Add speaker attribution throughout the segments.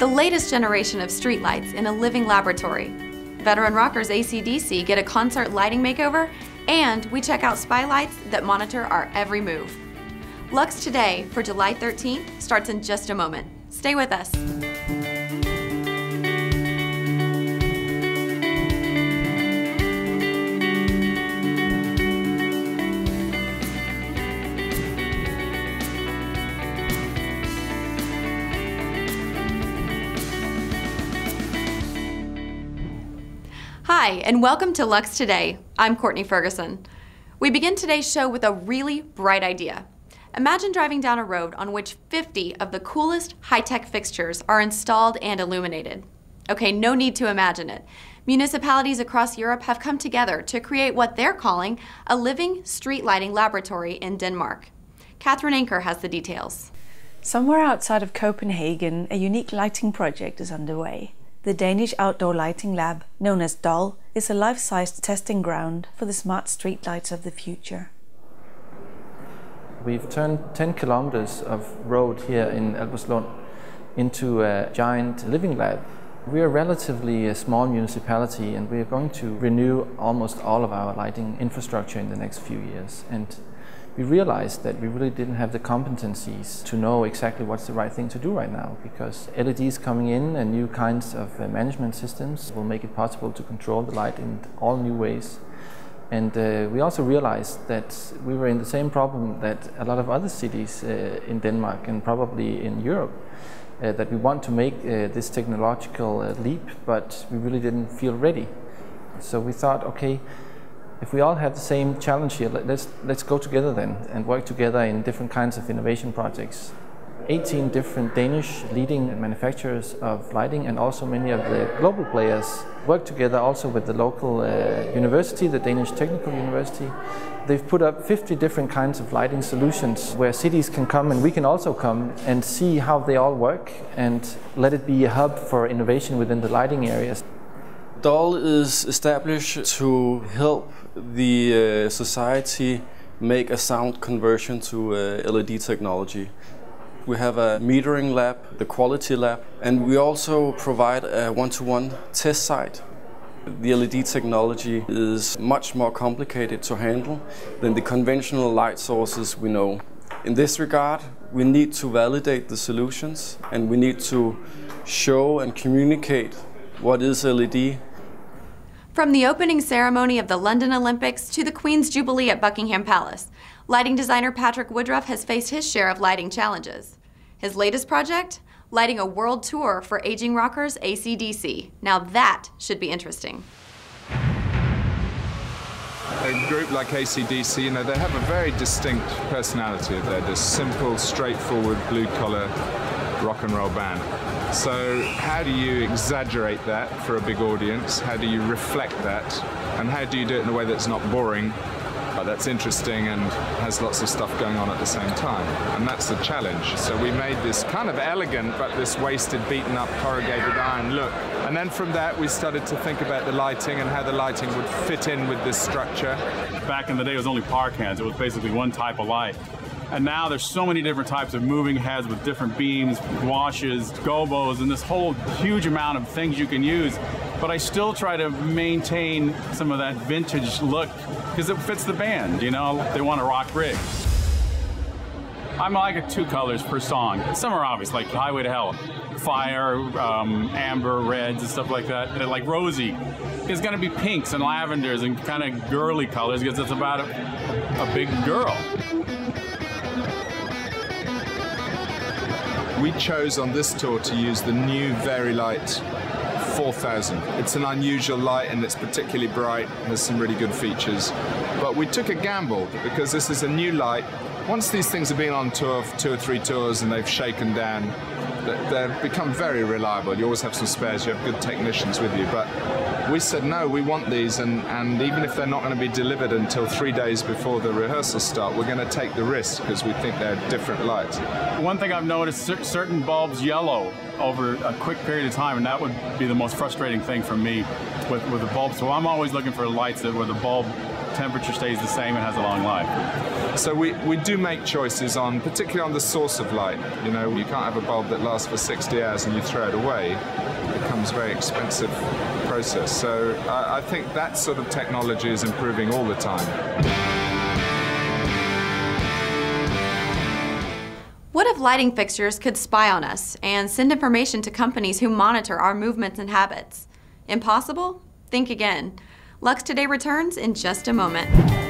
Speaker 1: the latest generation of streetlights in a living laboratory. Veteran rockers AC/DC get a concert lighting makeover, and we check out spylights that monitor our every move. Lux Today for July 13th starts in just a moment. Stay with us. Hi, and welcome to Lux Today. I'm Courtney Ferguson. We begin today's show with a really bright idea. Imagine driving down a road on which 50 of the coolest high-tech fixtures are installed and illuminated. Okay, no need to imagine it. Municipalities across Europe have come together to create what they're calling a living street lighting laboratory in Denmark. Catherine Anker has the details.
Speaker 2: Somewhere outside of Copenhagen, a unique lighting project is underway. The Danish Outdoor Lighting Lab, known as DOL, is a life-sized testing ground for the smart streetlights of the future.
Speaker 3: We've turned 10 kilometers of road here in Albertslund into a giant living lab. We're a relatively small municipality, and we're going to renew almost all of our lighting infrastructure in the next few years. And we realized that we really didn't have the competencies to know exactly what's the right thing to do right now, because LEDs coming in and new kinds of management systems will make it possible to control the light in all new ways. And we also realized that we were in the same problem that a lot of other cities in Denmark and probably in Europe, that we want to make this technological leap, but we really didn't feel ready. So we thought, okay, if we all have the same challenge here, let's go together then and work together in different kinds of innovation projects. 18 different Danish leading manufacturers of lighting and also many of the global players work together also with the local university, the Danish Technical University. They've put up 50 different kinds of lighting solutions where cities can come, and we can also come and see how they all work and let it be a hub for innovation within the lighting areas.
Speaker 4: DOL is established to help the society make a sound conversion to LED technology. We have a metering lab, the quality lab, and we also provide a one-to-one test site. The LED technology is much more complicated to handle than the conventional light sources we know. In this regard, we need to validate the solutions, and we need to show and communicate what is LED.
Speaker 1: From the opening ceremony of the London Olympics to the Queen's Jubilee at Buckingham Palace, lighting designer Patrick Woodruff has faced his share of lighting challenges. His latest project? Lighting a world tour for aging rockers AC/DC. Now that should be interesting.
Speaker 5: A group like AC/DC, they have a very distinct personality. They're just simple, straightforward, blue-collar rock and roll band. So how do you exaggerate that for a big audience? How do you reflect that? And how do you do it in a way that's not boring, but that's interesting and has lots of stuff going on at the same time? And that's the challenge. So we made this kind of elegant, but this wasted, beaten up, corrugated iron look. And then from that, we started to think about the lighting and how the lighting would fit in with this structure.
Speaker 6: Back in the day, it was only par cans. It was basically one type of light. And now there's so many different types of moving heads with different beams, washes, gobos, and this whole huge amount of things you can use. But I still try to maintain some of that vintage look because it fits the band, They want a rock rig. I'm like 2 colors per song. Some are obvious, like Highway to Hell. Fire, amber, reds, and stuff like that. And like Rosie is going to be pinks and lavenders and kind of girly colors because it's about a big girl.
Speaker 5: We chose on this tour to use the new Vari-Light 4000. It's an unusual light and it's particularly bright, has some really good features. But we took a gamble because this is a new light. Once these things have been on tour for 2 or 3 tours and they've shaken down, they've become very reliable. You always have some spares, you have good technicians with you. But we said, no, we want these, and even if they're not going to be delivered until 3 days before the rehearsals start, we're going to take the risk because we think they're different lights.
Speaker 6: One thing I've noticed, certain bulbs yellow over a quick period of time, and that would be the most frustrating thing for me with the bulbs. So I'm always looking for lights where the bulb temperature stays the same and has a long life.
Speaker 5: So we do make choices on, particularly on the source of light. You know, you can't have a bulb that lasts for 60 hours and you throw it away. It becomes a very expensive process. So I think that sort of technology is improving all the time.
Speaker 1: What if lighting fixtures could spy on us and send information to companies who monitor our movements and habits? Impossible? Think again. Lux Today returns in just a moment.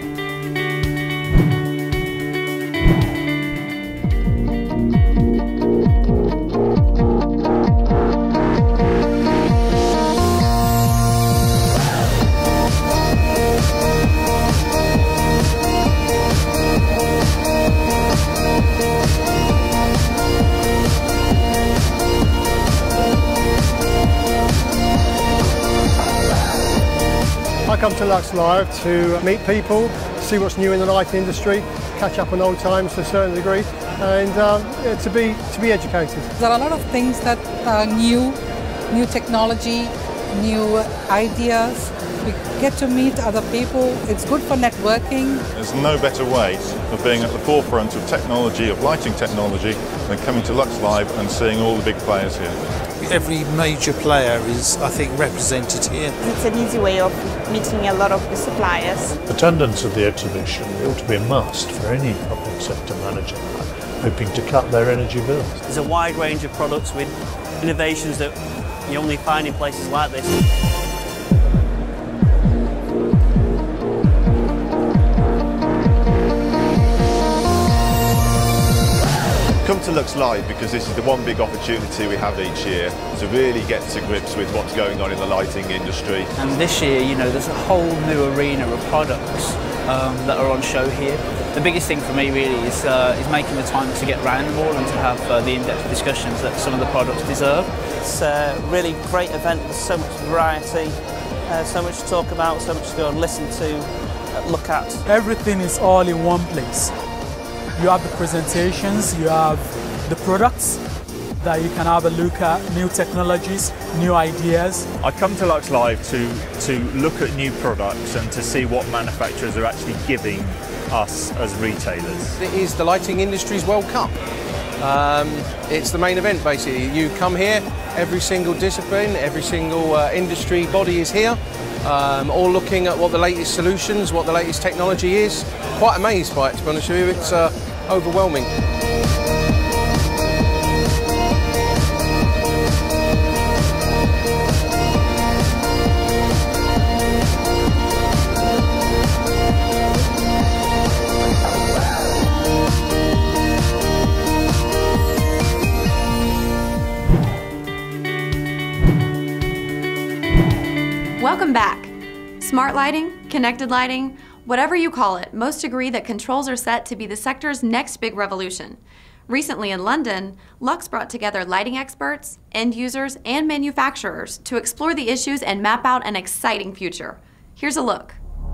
Speaker 7: I come to Lux Live to meet people, see what's new in the lighting industry, catch up on old times to a certain degree, and to be educated.
Speaker 8: There are a lot of things that are new technology, new ideas. We get to meet other people. It's good for networking.
Speaker 9: There's no better way of being at the forefront of technology, of lighting technology, than coming to Lux Live and seeing all the big players here.
Speaker 10: Every major player is, I think, represented here.
Speaker 11: It's an easy way of meeting a lot of the suppliers.
Speaker 12: Attendance at the exhibition ought to be a must for any public sector manager hoping to cut their energy bills.
Speaker 13: There's a wide range of products with innovations that you only find in places like this.
Speaker 14: Come to Lux Live because this is the one big opportunity we have each year to really get to grips with what's going on in the lighting industry.
Speaker 15: And this year, you know, there's a whole new arena of products that are on show here. The biggest thing for me really is making the time to get around them all and to have the in-depth discussions that some of the products deserve.
Speaker 13: It's a really great event, there's so much variety, so much to talk about, so much to go and listen to, look at.
Speaker 16: Everything is all in one place. You have the presentations, you have the products that you can have a look at, new technologies, new ideas.
Speaker 17: I come to Lux Live to look at new products and to see what manufacturers are actually giving us as retailers.
Speaker 18: It is the lighting industry's World Cup. It's the main event basically. You come here, every single discipline, every single industry body is here. All looking at what the latest solutions, what the latest technology is. Quite amazed by it, to be honest with you. It's overwhelming.
Speaker 1: Welcome back. Smart lighting, connected lighting, whatever you call it, most agree that controls are set to be the sector's next big revolution. Recently in London, Lux brought together lighting experts, end users, and manufacturers to explore the issues and map out an exciting future. Here's a look.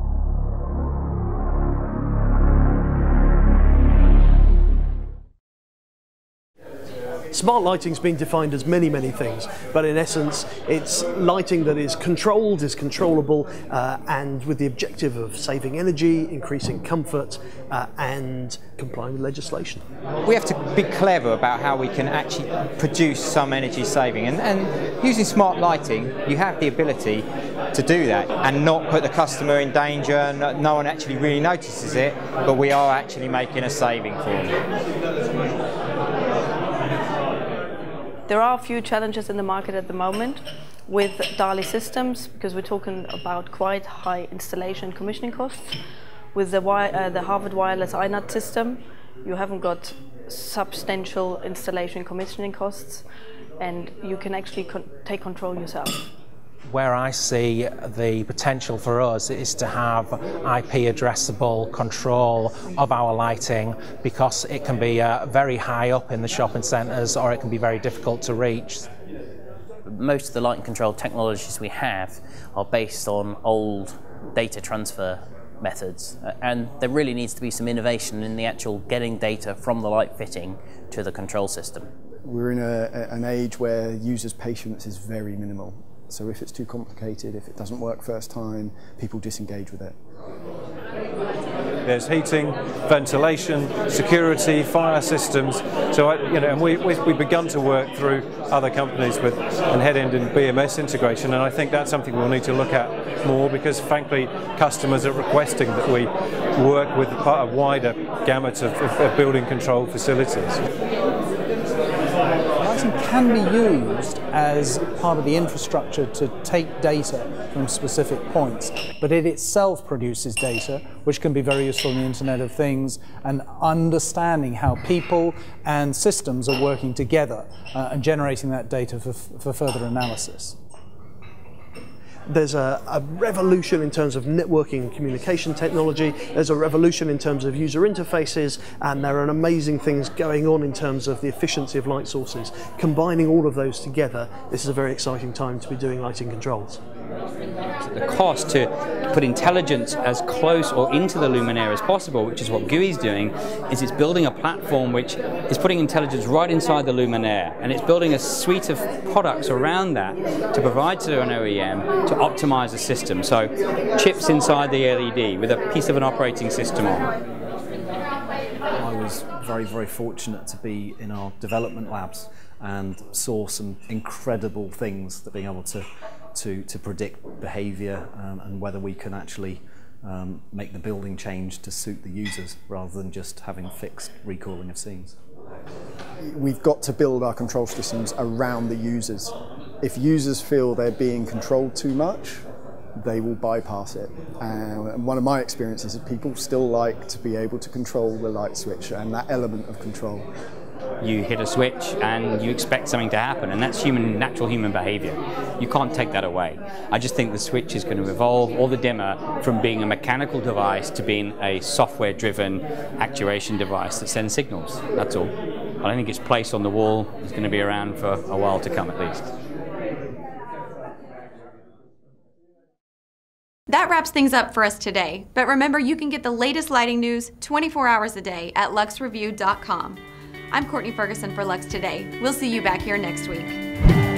Speaker 19: Smart lighting's been defined as many, many things, but in essence, it's lighting that is controlled, is controllable, and with the objective of saving energy, increasing comfort, and complying with legislation.
Speaker 20: We have to be clever about how we can actually produce some energy saving, and using smart lighting, you have the ability to do that and not put the customer in danger. No one actually really notices it, but we are actually making a saving for them.
Speaker 2: There are a few challenges in the market at the moment with DALI systems, because we're talking about quite high installation and commissioning costs. With the Harvard Wireless iNUT system, you haven't got substantial installation and commissioning costs, and you can actually take control yourself.
Speaker 21: Where I see the potential for us is to have IP addressable control of our lighting, because it can be very high up in the shopping centres, or it can be very difficult to reach.
Speaker 15: Most of the lighting control technologies we have are based on old data transfer methods, and there really needs to be some innovation in the actual getting data from the light fitting to the control system.
Speaker 22: We're in an age where users' patience is very minimal. So if it's too complicated, if it doesn't work first time, people disengage with it.
Speaker 3: There's heating, ventilation, security, fire systems. So, and we've begun to work through other companies with and head-end and BMS integration, and I think that's something we'll need to look at more, because frankly customers are requesting that we work with a wider gamut of building control facilities.
Speaker 4: Lighting can be used as part of the infrastructure to take data from specific points, but it itself produces data which can be very useful in the Internet of Things, and understanding how people and systems are working together and generating that data for further analysis.
Speaker 19: There's a revolution in terms of networking and communication technology. There's a revolution in terms of user interfaces, and there are amazing things going on in terms of the efficiency of light sources. Combining all of those together, this is a very exciting time to be doing lighting controls.
Speaker 23: The cost to put intelligence as close or into the luminaire as possible, which is what GUI is doing, is it's building a platform which is putting intelligence right inside the luminaire, and it's building a suite of products around that to provide to an OEM to optimize the system. So chips inside the LED with a piece of an operating system on.
Speaker 24: I was very, very fortunate to be in our development labs and saw some incredible things, that being able to predict behaviour and whether we can actually make the building change to suit the users rather than just having fixed recalling of scenes.
Speaker 22: We've got to build our control systems around the users. If users feel they're being controlled too much, they will bypass it. And one of my experiences is people still like to be able to control the light switch and that element of control.
Speaker 23: You hit a switch and you expect something to happen, and that's natural human behavior. You can't take that away. I just think the switch is going to evolve, or the dimmer, from being a mechanical device to being a software-driven actuation device that sends signals. That's all. I don't think its place on the wall is going to be around for a while to come, at least.
Speaker 1: That wraps things up for us today, but remember, you can get the latest lighting news 24 hours a day at luxreview.com. I'm Courtney Ferguson for Lux Today. We'll see you back here next week.